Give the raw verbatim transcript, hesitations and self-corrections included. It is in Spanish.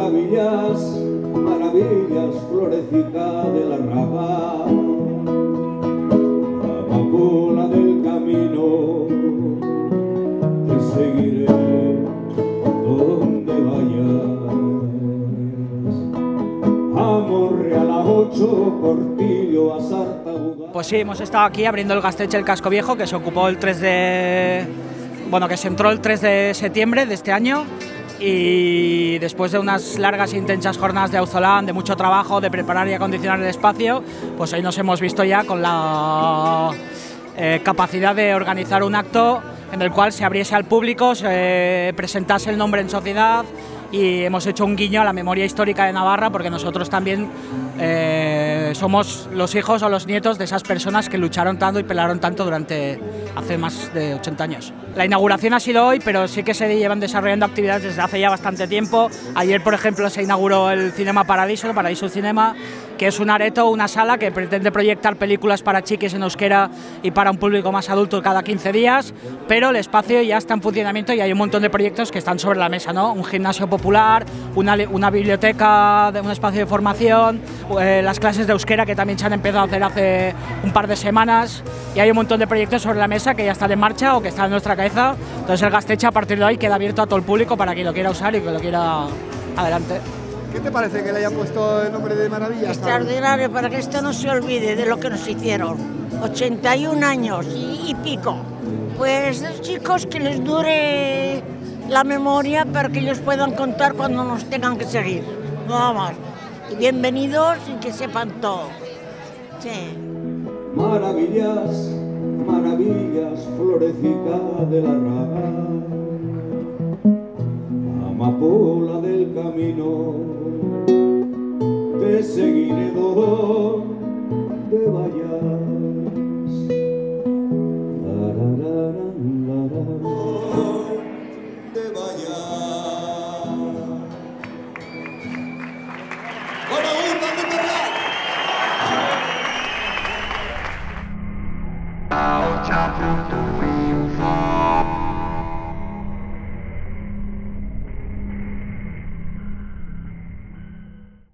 Maravillas, maravillas, florecita del arrabal, amapola del camino, te seguiré donde vayas. A Monreal, a Ocho, Portillo, a Sartaguda. Pues sí, hemos estado aquí abriendo el Gaztetxe El Casco Viejo, que se ocupó el tres de... Bueno, que se entró el tres de septiembre de este año, y después de unas largas e intensas jornadas de auzolán, de mucho trabajo, de preparar y acondicionar el espacio, pues hoy nos hemos visto ya con la eh, capacidad de organizar un acto en el cual se abriese al público, se presentase el nombre en sociedad, y hemos hecho un guiño a la memoria histórica de Navarra, porque nosotros también eh, somos los hijos o los nietos de esas personas que lucharon tanto y pelearon tanto durante hace más de ochenta años. La inauguración ha sido hoy, pero sí que se llevan desarrollando actividades desde hace ya bastante tiempo. Ayer, por ejemplo, se inauguró el Cinema Paradiso, Paradiso Cinema, que es un areto, una sala que pretende proyectar películas para chiques en euskera y para un público más adulto cada quince días, pero el espacio ya está en funcionamiento y hay un montón de proyectos que están sobre la mesa, ¿no? Un gimnasio popular, una, una biblioteca, un espacio de formación, eh, las clases de euskera que también se han empezado a hacer hace un par de semanas, y hay un montón de proyectos sobre la mesa que ya están en marcha o que están en nuestra cabeza. Entonces el Gaztetxe a partir de hoy queda abierto a todo el público para quien lo quiera usar y que lo quiera adelante. ¿Qué te parece que le hayan puesto el nombre de Maravillas? Extraordinario, para que esto no se olvide de lo que nos hicieron. ochenta y un años y, y pico. Pues los chicos, que les dure la memoria para que ellos puedan contar cuando nos tengan que seguir. Nada más. Y bienvenidos y que sepan todo. Sí. Maravillas, maravillas, florecita del arrabal, amapola del camino, te seguiré donde vayas. Donde vayas. ¡Bueno, gusta, gusta!